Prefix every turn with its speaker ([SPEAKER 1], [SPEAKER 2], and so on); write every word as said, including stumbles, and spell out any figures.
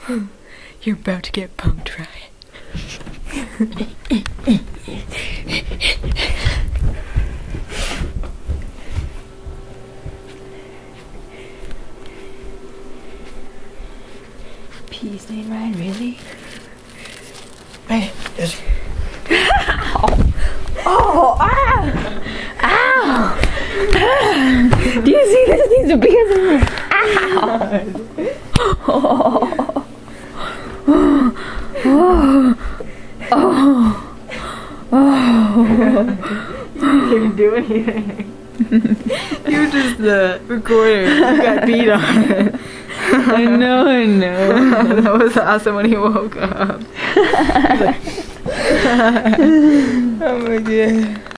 [SPEAKER 1] You're about to get punked, right? Peace name, Ryan, really?
[SPEAKER 2] Hey, just...
[SPEAKER 1] Ow! Oh, ah! Ow! Ah! Do you see this? These are bigger than me. Ow! Oh. Oh. Oh. Oh.
[SPEAKER 2] You didn't even do anything. You were just the recorder. You got beat on it.
[SPEAKER 1] I know, I know.
[SPEAKER 2] That was awesome when he woke up. Like, oh my god.